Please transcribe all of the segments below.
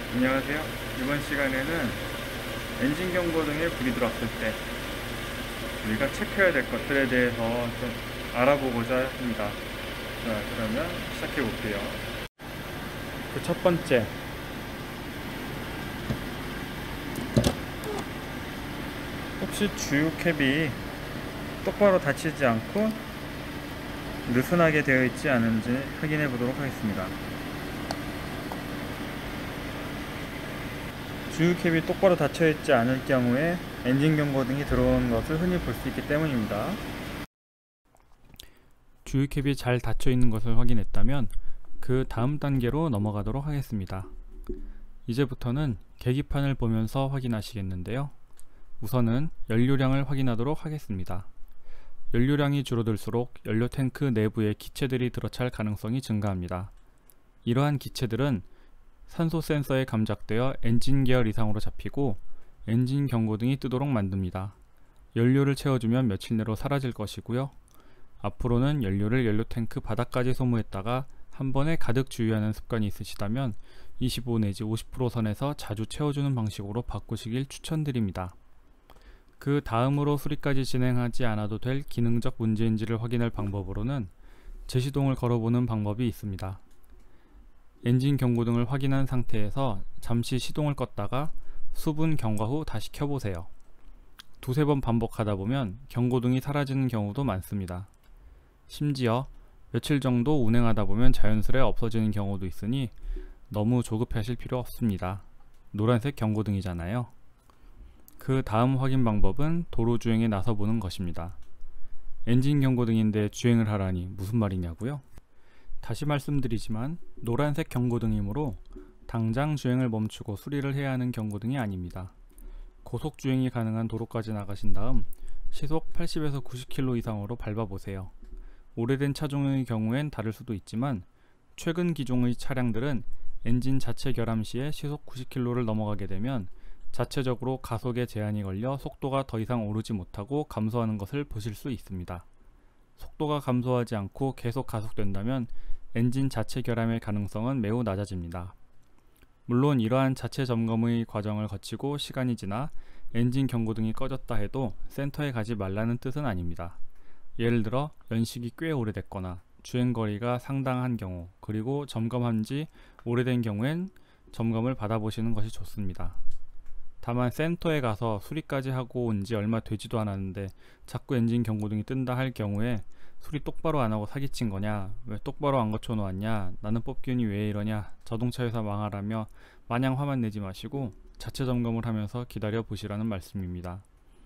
안녕하세요. 이번 시간에는 엔진 경고등에 불이 들어왔을 때 우리가 체크해야 될 것들에 대해서 좀 알아보고자 합니다. 자, 그러면 시작해 볼게요. 그 첫 번째, 혹시 주유 캡이 똑바로 닫히지 않고 느슨하게 되어 있지 않은지 확인해 보도록 하겠습니다. 주유캡이 똑바로 닫혀 있지 않을 경우에 엔진 경고등이 들어오는 것을 흔히 볼 수 있기 때문입니다. 주유캡이 잘 닫혀 있는 것을 확인했다면 그 다음 단계로 넘어가도록 하겠습니다. 이제부터는 계기판을 보면서 확인하시겠는데요. 우선은 연료량을 확인하도록 하겠습니다. 연료량이 줄어들수록 연료 탱크 내부에 기체들이 들어찰 가능성이 증가합니다. 이러한 기체들은 산소 센서에 감작되어 엔진 계열 이상으로 잡히고 엔진 경고등이 뜨도록 만듭니다. 연료를 채워주면 며칠 내로 사라질 것이고요. 앞으로는 연료를 연료 탱크 바닥까지 소모했다가 한 번에 가득 주유하는 습관이 있으시다면 25 내지 50% 선에서 자주 채워주는 방식으로 바꾸시길 추천드립니다. 그 다음으로 수리까지 진행하지 않아도 될 기능적 문제인지를 확인할 방법으로는 제시동을 걸어보는 방법이 있습니다. 엔진 경고등을 확인한 상태에서 잠시 시동을 껐다가 수분 경과 후 다시 켜보세요. 두세 번 반복하다 보면 경고등이 사라지는 경우도 많습니다. 심지어 며칠 정도 운행하다 보면 자연스레 없어지는 경우도 있으니 너무 조급하실 필요 없습니다. 노란색 경고등이잖아요. 그 다음 확인 방법은 도로 주행에 나서보는 것입니다. 엔진 경고등인데 주행을 하라니 무슨 말이냐고요? 다시 말씀드리지만 노란색 경고등이므로 당장 주행을 멈추고 수리를 해야 하는 경고등이 아닙니다. 고속 주행이 가능한 도로까지 나가신 다음 시속 80에서 90km 이상으로 밟아보세요. 오래된 차종의 경우엔 다를 수도 있지만 최근 기종의 차량들은 엔진 자체 결함 시에 시속 90km를 넘어가게 되면 자체적으로 가속에 제한이 걸려 속도가 더 이상 오르지 못하고 감소하는 것을 보실 수 있습니다. 속도가 감소하지 않고 계속 가속된다면 엔진 자체 결함의 가능성은 매우 낮아집니다. 물론 이러한 자체 점검의 과정을 거치고 시간이 지나 엔진 경고등이 꺼졌다 해도 센터에 가지 말라는 뜻은 아닙니다. 예를 들어 연식이 꽤 오래됐거나 주행거리가 상당한 경우, 그리고 점검한 지 오래된 경우엔 점검을 받아보시는 것이 좋습니다. 다만 센터에 가서 수리까지 하고 온 지 얼마 되지도 않았는데 자꾸 엔진 경고등이 뜬다 할 경우에 수리 똑바로 안하고 사기친 거냐, 왜 똑바로 안 거쳐 놓았냐, 나는 뽑기운이 왜 이러냐, 자동차 회사 망하라며 마냥 화만 내지 마시고 자체 점검을 하면서 기다려 보시라는 말씀입니다.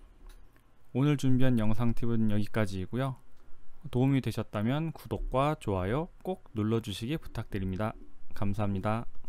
오늘 준비한 영상 팁은 여기까지이고요. 도움이 되셨다면 구독과 좋아요 꼭 눌러주시기 부탁드립니다. 감사합니다.